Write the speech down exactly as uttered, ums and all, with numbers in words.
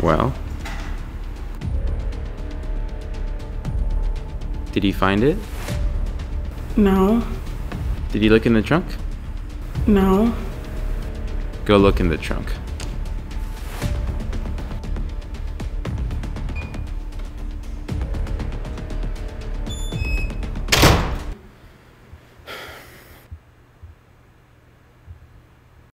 Well, did he find it? No. Did he look in the trunk? No. Go look in the trunk.